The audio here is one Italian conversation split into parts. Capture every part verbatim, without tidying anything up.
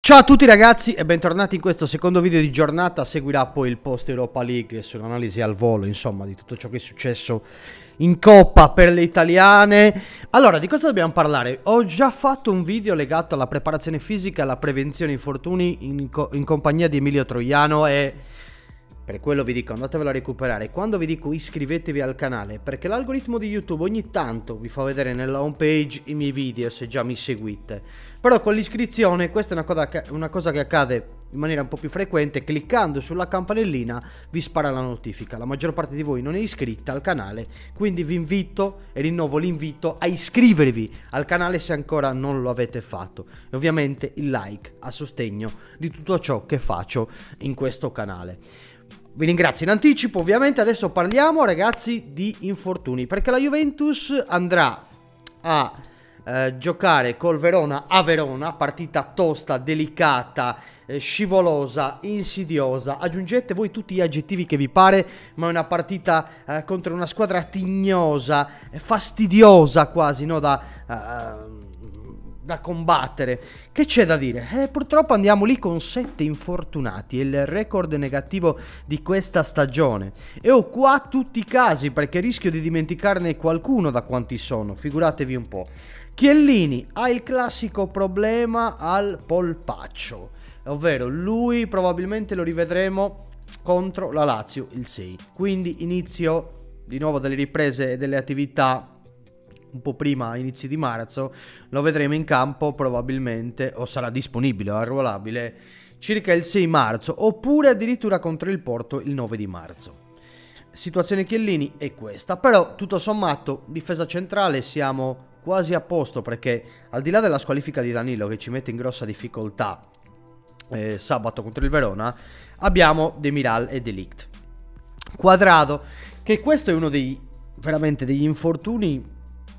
Ciao a tutti ragazzi e bentornati in questo secondo video di giornata. Seguirà poi il post Europa League sull'analisi al volo, insomma, di tutto ciò che è successo in Coppa per le italiane. Allora, di cosa dobbiamo parlare? Ho già fatto un video legato alla preparazione fisica e alla prevenzione infortuni in, co in compagnia di Emilio Troiano e per quello vi dico andatevelo a recuperare. Quando vi dico iscrivetevi al canale, perché l'algoritmo di YouTube ogni tanto vi fa vedere nella home page i miei video se già mi seguite. Però con l'iscrizione, questa è una cosa, che, una cosa che accade in maniera un po' più frequente, cliccando sulla campanellina vi spara la notifica. La maggior parte di voi non è iscritta al canale, quindi vi invito e rinnovo l'invito a iscrivervi al canale se ancora non lo avete fatto. E ovviamente il like a sostegno di tutto ciò che faccio in questo canale. Vi ringrazio in anticipo, ovviamente. Adesso parliamo ragazzi di infortuni, perché la Juventus andrà a eh, giocare col Verona a Verona, partita tosta, delicata, eh, scivolosa, insidiosa, aggiungete voi tutti gli aggettivi che vi pare, ma è una partita eh, contro una squadra tignosa, fastidiosa quasi, no, da... Uh, da combattere. Che c'è da dire? Eh, purtroppo andiamo lì con sette infortunati, è il record negativo di questa stagione e ho qua tutti i casi perché rischio di dimenticarne qualcuno da quanti sono, figuratevi un po'. Chiellini ha il classico problema al polpaccio, ovvero lui probabilmente lo rivedremo contro la Lazio il sei, quindi inizio di nuovo delle riprese e delle attività un po' prima, inizi di marzo, lo vedremo in campo probabilmente, o sarà disponibile o arruolabile circa il sei marzo, oppure addirittura contro il Porto il nove di marzo. Situazione Chiellini è questa, però tutto sommato difesa centrale siamo quasi a posto, perché al di là della squalifica di Danilo che ci mette in grossa difficoltà eh, sabato contro il Verona, abbiamo Demiral e De Ligt. Quadrado, che questo è uno dei veramente degli infortuni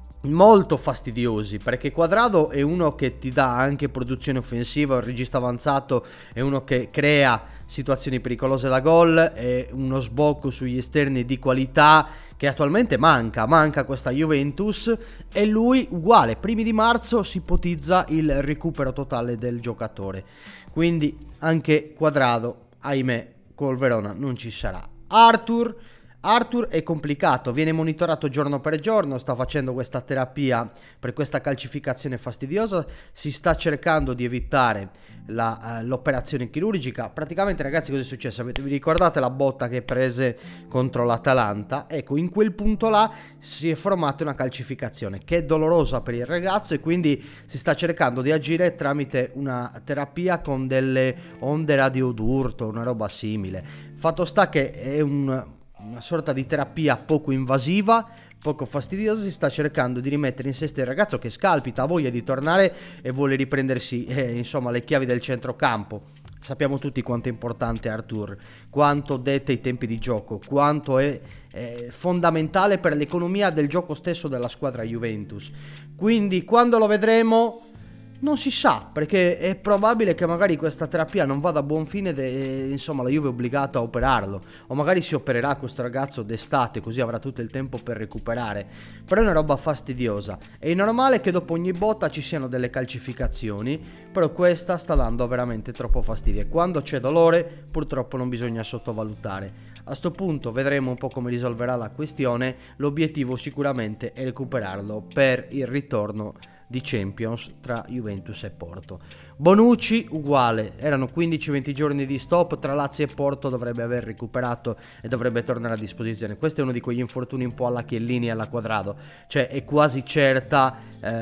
molto fastidiosi, perché Quadrado è uno che ti dà anche produzione offensiva, un regista avanzato, è uno che crea situazioni pericolose da gol, è uno sbocco sugli esterni di qualità che attualmente manca, manca questa Juventus, e lui uguale, primi di marzo si ipotizza il recupero totale del giocatore, quindi anche Quadrado, ahimè, col Verona non ci sarà. Arthur Arthur è complicato, viene monitorato giorno per giorno, sta facendo questa terapia per questa calcificazione fastidiosa, si sta cercando di evitare l'operazione uh, chirurgica. Praticamente ragazzi, cosa è successo? Avete, vi ricordate la botta che prese contro l'Atalanta? Ecco, in quel punto là si è formata una calcificazione che è dolorosa per il ragazzo e quindi si sta cercando di agire tramite una terapia con delle onde radiodurto, una roba simile. Fatto sta che è un... una sorta di terapia poco invasiva, poco fastidiosa. Si sta cercando di rimettere in sesta il ragazzo che scalpita, ha voglia di tornare e vuole riprendersi eh, insomma le chiavi del centrocampo. Sappiamo tutti quanto è importante Arthur, quanto detta i tempi di gioco, quanto è eh, fondamentale per l'economia del gioco stesso della squadra Juventus. Quindi quando lo vedremo non si sa, perché è probabile che magari questa terapia non vada a buon fine e insomma la Juve è obbligata a operarlo, o magari si opererà questo ragazzo d'estate così avrà tutto il tempo per recuperare. Però è una roba fastidiosa, è normale che dopo ogni botta ci siano delle calcificazioni, però questa sta dando veramente troppo fastidio e quando c'è dolore purtroppo non bisogna sottovalutare. A sto punto vedremo un po' come risolverà la questione, l'obiettivo sicuramente è recuperarlo per il ritorno di Champions tra Juventus e Porto. Bonucci uguale, erano quindici venti giorni di stop tra Lazio e Porto, dovrebbe aver recuperato e dovrebbe tornare a disposizione. Questo è uno di quegli infortuni un po' alla Chiellini e alla Quadrado, cioè è quasi certa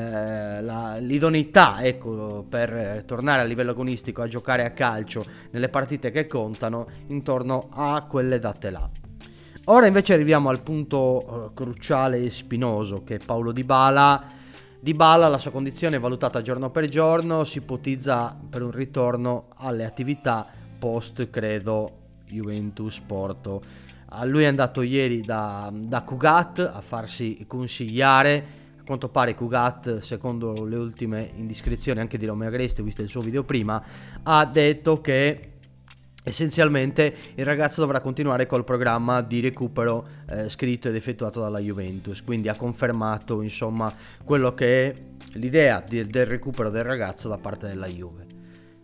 eh, l'idoneità, ecco, per tornare a livello agonistico a giocare a calcio nelle partite che contano intorno a quelle date là. Ora invece arriviamo al punto eh, cruciale e spinoso, che è Paulo Dybala. Dybala, la sua condizione è valutata giorno per giorno, si ipotizza per un ritorno alle attività post, credo, Juventus Porto. A lui è andato ieri da, da Cugat a farsi consigliare. A quanto pare Cugat, secondo le ultime indiscrezioni anche di Romeo Agresti, ho visto il suo video prima, ha detto che essenzialmente il ragazzo dovrà continuare col programma di recupero eh, scritto ed effettuato dalla Juventus, quindi ha confermato insomma quello che è l'idea del recupero del ragazzo da parte della Juve.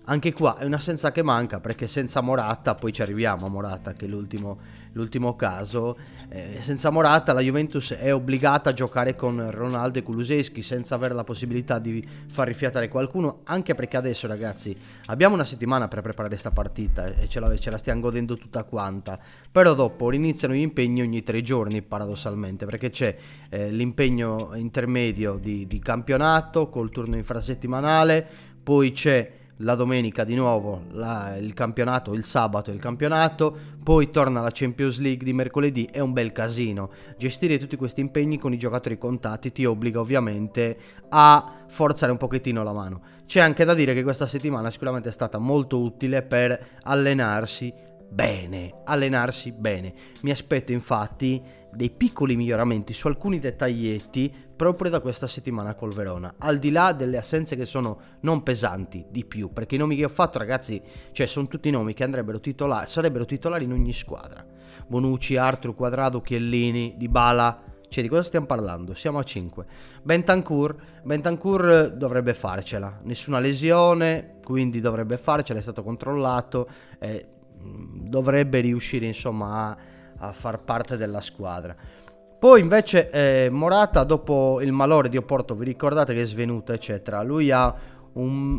Anche qua è un'assenza che manca, perché senza Morata, poi ci arriviamo a Morata che è l'ultimo, l'ultimo caso, eh, senza Morata la Juventus è obbligata a giocare con Ronaldo e Kulusevski senza avere la possibilità di far rifiatare qualcuno, anche perché adesso ragazzi abbiamo una settimana per preparare questa partita e ce la, ce la stiamo godendo tutta quanta, però dopo iniziano gli impegni ogni tre giorni paradossalmente, perché c'è eh, l'impegno intermedio di, di campionato col turno infrasettimanale, poi c'è la domenica di nuovo la, il campionato, il sabato il campionato, poi torna la Champions League di mercoledì, è un bel casino. Gestire tutti questi impegni con i giocatori contati ti obbliga ovviamente a forzare un pochettino la mano. C'è anche da dire che questa settimana sicuramente è stata molto utile per allenarsi bene, allenarsi bene. Mi aspetto infatti dei piccoli miglioramenti su alcuni dettaglietti proprio da questa settimana col Verona, al di là delle assenze che sono non pesanti di più, perché i nomi che ho fatto ragazzi, cioè sono tutti nomi che andrebbero titolari, sarebbero titolari in ogni squadra. Bonucci, Arthur, Quadrado, Chiellini, Dybala, cioè di cosa stiamo parlando? Siamo a cinque. Bentancur, Bentancur dovrebbe farcela, nessuna lesione, quindi dovrebbe farcela, è stato controllato, eh, dovrebbe riuscire insomma a a far parte della squadra. Poi invece eh, Morata, dopo il malore di Oporto, vi ricordate che è svenuto eccetera, lui ha un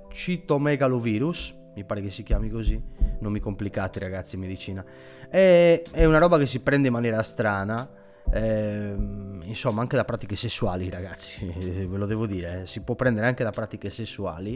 citomegalovirus, mi pare che si chiami così, nomi complicati ragazzi, medicina, e, è una roba che si prende in maniera strana, eh, insomma anche da pratiche sessuali ragazzi, ve lo devo dire, eh, si può prendere anche da pratiche sessuali.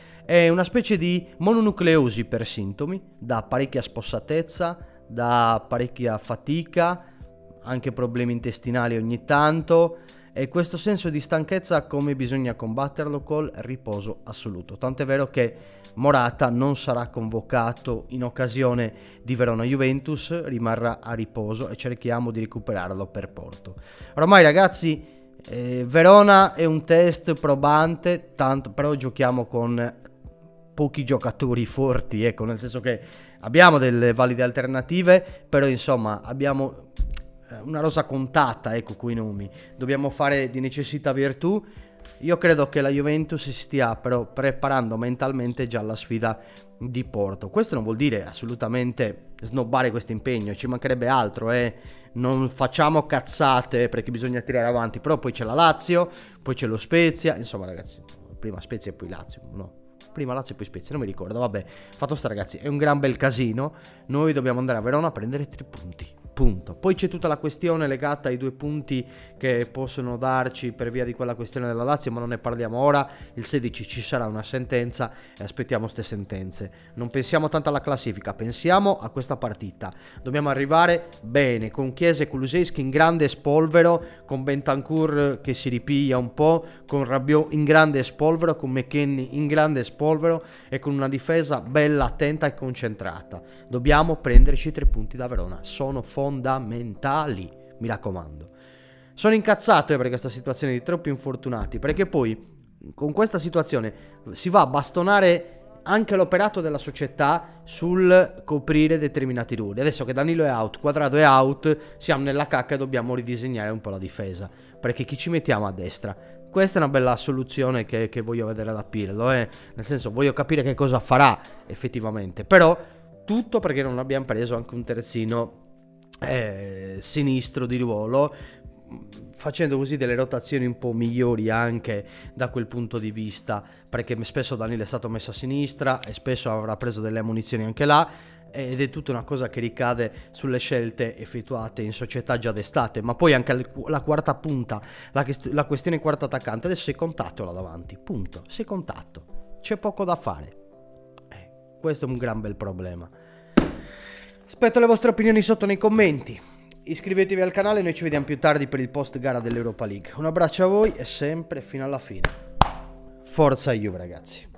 È una specie di mononucleosi per sintomi, da parecchia spossatezza, da parecchia fatica, anche problemi intestinali ogni tanto, e questo senso di stanchezza come bisogna combatterlo? Col riposo assoluto. Tant'è vero che Morata non sarà convocato in occasione di Verona-Juventus, rimarrà a riposo e cerchiamo di recuperarlo per Porto. Ormai ragazzi eh, Verona è un test probante, tanto però giochiamo con pochi giocatori forti, ecco, nel senso che abbiamo delle valide alternative, però insomma abbiamo una rosa contata, ecco, coi nomi. Dobbiamo fare di necessità virtù. Io credo che la Juventus si stia però preparando mentalmente già alla sfida di Porto. Questo non vuol dire assolutamente snobbare questo impegno, ci mancherebbe altro, eh. Non facciamo cazzate perché bisogna tirare avanti, però poi c'è la Lazio, poi c'è lo Spezia, insomma ragazzi, prima Spezia e poi Lazio, no? Prima Lazio e poi Spezia, non mi ricordo, vabbè, fatto sta ragazzi, è un gran bel casino, noi dobbiamo andare a Verona a prendere tre punti, punto. Poi c'è tutta la questione legata ai due punti che possono darci per via di quella questione della Lazio, ma non ne parliamo ora. Il sedici ci sarà una sentenza e aspettiamo ste sentenze. Non pensiamo tanto alla classifica, pensiamo a questa partita. Dobbiamo arrivare bene, con Chiesa e Kulusevski in grande spolvero, con Bentancur che si ripiglia un po', con Rabiot in grande spolvero, con McKennie in grande spolvero e con una difesa bella, attenta e concentrata. Dobbiamo prenderci tre punti da Verona, sono fondamentali, mi raccomando. Sono incazzato eh, per questa situazione di troppi infortunati, perché poi con questa situazione si va a bastonare anche l'operato della società sul coprire determinati ruoli. Adesso che Danilo è out, Quadrado è out, siamo nella cacca e dobbiamo ridisegnare un po' la difesa, perché chi ci mettiamo a destra? Questa è una bella soluzione che, che voglio vedere da Pirlo, eh? Nel senso voglio capire che cosa farà effettivamente, però tutto perché non abbiamo preso anche un terzino eh, sinistro di ruolo, facendo così delle rotazioni un po' migliori anche da quel punto di vista, perché spesso Danilo è stato messo a sinistra e spesso avrà preso delle ammunizioni anche là, ed è tutta una cosa che ricade sulle scelte effettuate in società già d'estate. Ma poi anche la quarta punta, la, la questione quarta attaccante, adesso sei contatto là davanti, punto, sei contatto, c'è poco da fare, eh, questo è un gran bel problema. Aspetto le vostre opinioni sotto nei commenti, iscrivetevi al canale, noi ci vediamo più tardi per il post gara dell'Europa League. Un abbraccio a voi e sempre fino alla fine. Forza Juve ragazzi.